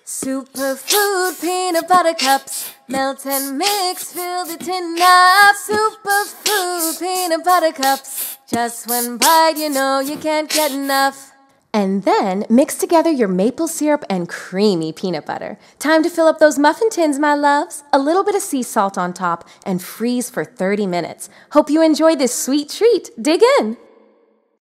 Superfood peanut butter cups. Melt and mix, fill the tin up. Superfood peanut butter cups. Just one bite, you know you can't get enough. And then mix together your maple syrup and creamy peanut butter. Time to fill up those muffin tins, my loves. A little bit of sea salt on top and freeze for 30 minutes. Hope you enjoy this sweet treat. Dig in!